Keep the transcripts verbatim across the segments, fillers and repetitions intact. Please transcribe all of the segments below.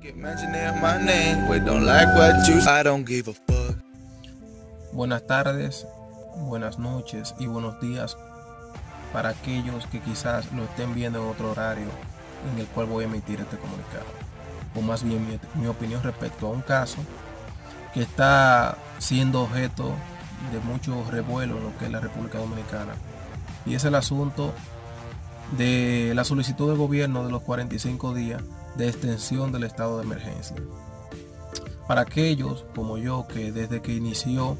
Buenas tardes, buenas noches y buenos días para aquellos que quizás lo estén viendo en otro horario en el cual voy a emitir este comunicado, o más bien mi, mi opinión respecto a un caso que está siendo objeto de mucho revuelo en lo que es la República Dominicana, y es el asunto de la solicitud del gobierno de los cuarenta y cinco días de extensión del estado de emergencia. Para aquellos como yo que desde que inició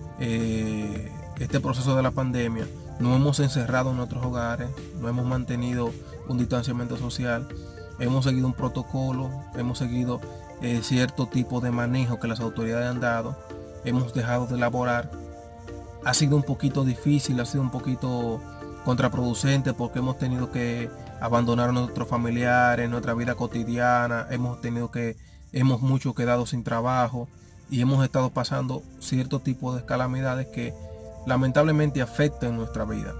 eh, este proceso de la pandemia no hemos encerrado en nuestros hogares, no hemos mantenido un distanciamiento social, hemos seguido un protocolo, hemos seguido eh, cierto tipo de manejo que las autoridades han dado, hemos dejado de elaborar. Ha sido un poquito difícil, ha sido un poquito contraproducente porque hemos tenido que abandonar a nuestros familiares, nuestra vida cotidiana, hemos tenido que, hemos mucho quedado sin trabajo y hemos estado pasando cierto tipo de calamidades que lamentablemente afectan nuestra vida.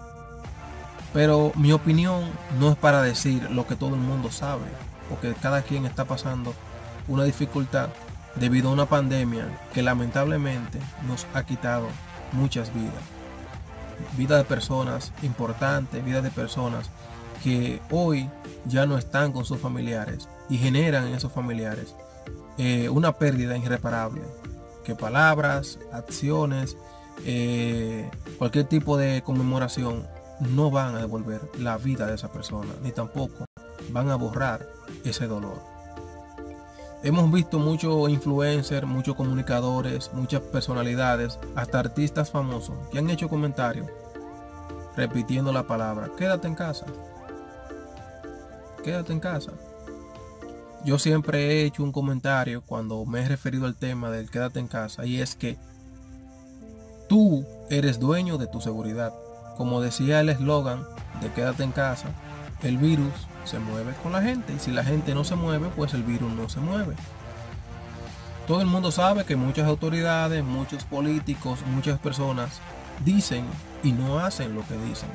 Pero mi opinión no es para decir lo que todo el mundo sabe, porque cada quien está pasando una dificultad debido a una pandemia que lamentablemente nos ha quitado muchas vidas. Vidas de personas importantes, vidas de personas que hoy ya no están con sus familiares y generan en esos familiares eh, una pérdida irreparable, que palabras, acciones, eh, cualquier tipo de conmemoración no van a devolver la vida de esa persona, ni tampoco van a borrar ese dolor. Hemos visto muchos influencers, muchos comunicadores, muchas personalidades, hasta artistas famosos que han hecho comentarios repitiendo la palabra quédate en casa, quédate en casa. Yo siempre he hecho un comentario cuando me he referido al tema del quédate en casa, y es que tú eres dueño de tu seguridad. Como decía el eslogan de quédate en casa, el virus se mueve con la gente, y si la gente no se mueve, pues el virus no se mueve. Todo el mundo sabe que muchas autoridades, muchos políticos, muchas personas dicen y no hacen lo que dicen.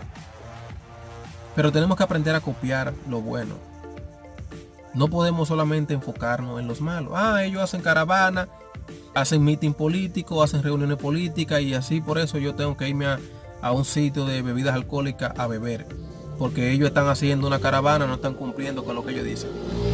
Pero tenemos que aprender a copiar lo bueno. No podemos solamente enfocarnos en los malos. Ah, ellos hacen caravana, hacen meeting político, hacen reuniones políticas, y así por eso yo tengo que irme a, a un sitio de bebidas alcohólicas a beber, porque ellos están haciendo una caravana, no están cumpliendo con lo que ellos dicen.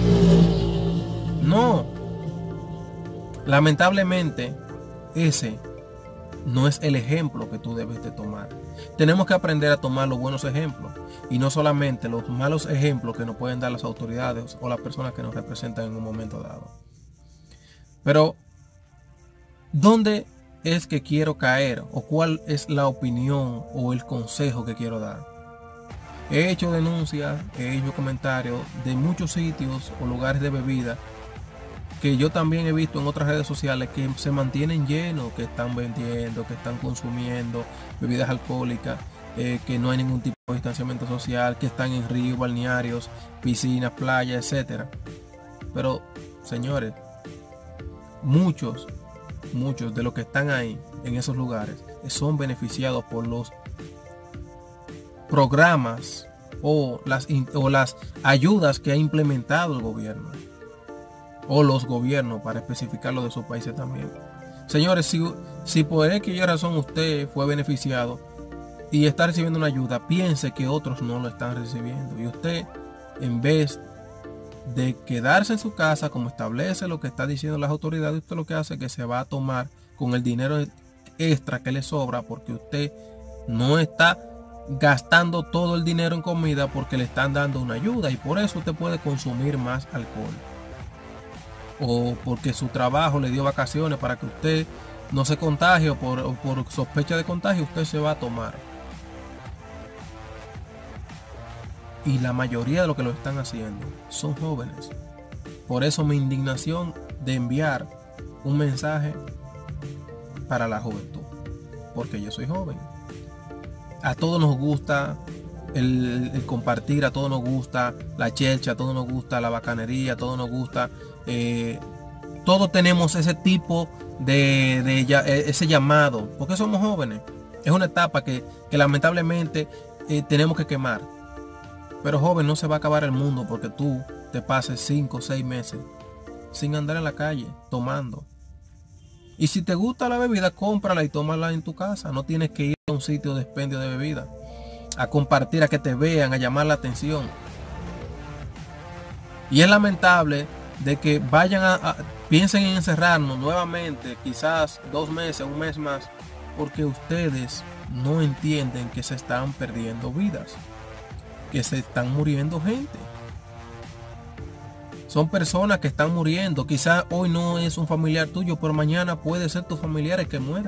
No, lamentablemente ese no es el ejemplo que tú debes de tomar. Tenemos que aprender a tomar los buenos ejemplos y no solamente los malos ejemplos que nos pueden dar las autoridades o las personas que nos representan en un momento dado. Pero ¿dónde es que quiero caer, o cuál es la opinión o el consejo que quiero dar? He hecho denuncias, he hecho comentarios de muchos sitios o lugares de bebida que yo también he visto en otras redes sociales que se mantienen llenos, que están vendiendo, que están consumiendo bebidas alcohólicas, eh, que no hay ningún tipo de distanciamiento social, que están en ríos, balnearios, piscinas, playas, etcétera. Pero, señores, muchos, muchos de los que están ahí en esos lugares son beneficiados por los programas o las, o las ayudas que ha implementado el gobierno o los gobiernos, para especificarlo de sus países también. Señores, si, si por X razón usted fue beneficiado y está recibiendo una ayuda, piense que otros no lo están recibiendo, y usted, en vez de quedarse en su casa como establece lo que está diciendo las autoridades, usted lo que hace es que se va a tomar con el dinero extra que le sobra, porque usted no está gastando todo el dinero en comida porque le están dando una ayuda, y por eso usted puede consumir más alcohol, o porque su trabajo le dio vacaciones para que usted no se contagie, o por, o por sospecha de contagio usted se va a tomar. Y la mayoría de los que lo están haciendo son jóvenes. Por eso mi indignación de enviar un mensaje para la juventud, porque yo soy joven. A todos nos gusta el, el compartir, a todos nos gusta la chelcha, a todos nos gusta la bacanería, a todos nos gusta, eh, todos tenemos ese tipo de, de ese llamado, porque somos jóvenes. Es una etapa que, que lamentablemente eh, tenemos que quemar. Pero joven, no se va a acabar el mundo porque tú te pases cinco o seis meses sin andar en la calle tomando. Y si te gusta la bebida, cómprala y tómala en tu casa. No tienes que ir a un sitio de expendio de bebida, a compartir, a que te vean, a llamar la atención. Y es lamentable de que vayan a, a piensen en encerrarnos nuevamente, quizás dos meses, un mes más, porque ustedes no entienden que se están perdiendo vidas, que se están muriendo gente. Son personas que están muriendo. Quizás hoy no es un familiar tuyo, pero mañana puede ser tu familiar el que muera.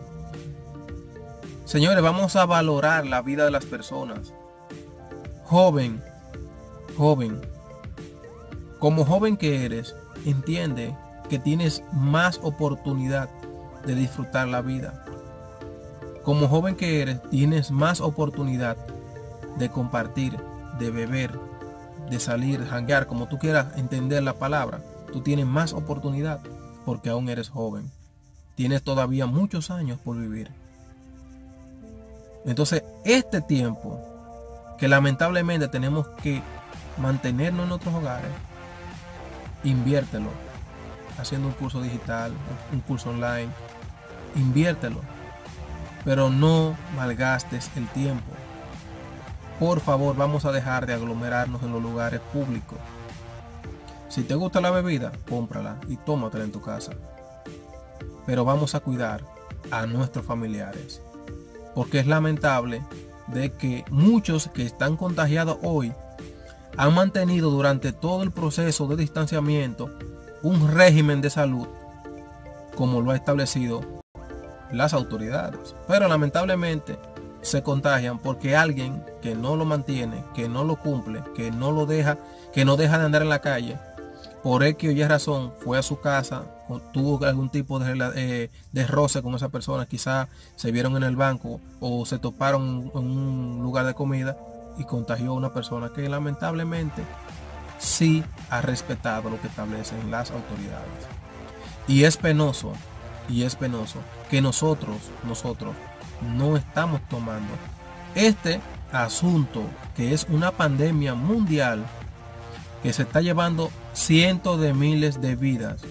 Señores, vamos a valorar la vida de las personas. Joven, joven, como joven que eres, entiende que tienes más oportunidad de disfrutar la vida. Como joven que eres, tienes más oportunidad de compartir, de beber, de salir, janguear, como tú quieras entender la palabra. Tú tienes más oportunidad porque aún eres joven. Tienes todavía muchos años por vivir. Entonces, este tiempo que lamentablemente tenemos que mantenernos en nuestros hogares, inviértelo haciendo un curso digital, un curso online, inviértelo, pero no malgastes el tiempo. Por favor, vamos a dejar de aglomerarnos en los lugares públicos. Si te gusta la bebida, cómprala y tómatela en tu casa. Pero vamos a cuidar a nuestros familiares, porque es lamentable de que muchos que están contagiados hoy han mantenido durante todo el proceso de distanciamiento un régimen de salud como lo ha establecido las autoridades, pero lamentablemente se contagian porque alguien que no lo mantiene, que no lo cumple, que no lo deja, que no deja de andar en la calle, por X o Y razón, fue a su casa, tuvo algún tipo de, eh, de roce con esa persona, quizás se vieron en el banco o se toparon en un lugar de comida y contagió a una persona que lamentablemente sí ha respetado lo que establecen las autoridades. Y es penoso, y es penoso que nosotros, nosotros no estamos tomando este asunto, que es una pandemia mundial que se está llevando cientos de miles de vidas,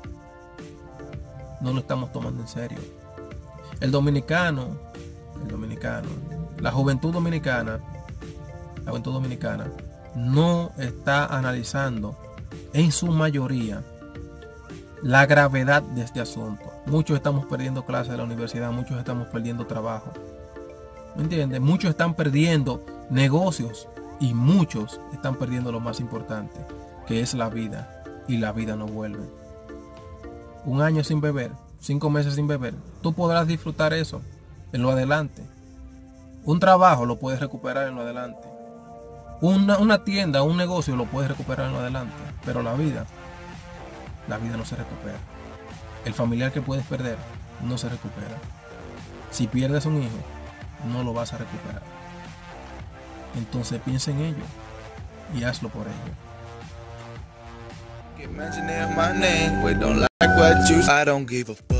no lo estamos tomando en serio. El dominicano, el dominicano, la juventud dominicana, la juventud dominicana no está analizando en su mayoría la gravedad de este asunto. Muchos estamos perdiendo clases de la universidad, muchos estamos perdiendo trabajo, ¿me entiendes? Muchos están perdiendo negocios y muchos están perdiendo lo más importante, que es la vida, y la vida no vuelve. Un año sin beber, cinco meses sin beber, tú podrás disfrutar eso en lo adelante. Un trabajo lo puedes recuperar en lo adelante. Una, una tienda, un negocio lo puedes recuperar en lo adelante, pero la vida, la vida no se recupera. El familiar que puedes perder no se recupera. Si pierdes un hijo, no lo vas a recuperar. Entonces piensa en ello y hazlo por ello. Keep mentioning my name, we don't like what you, I don't give a fuck.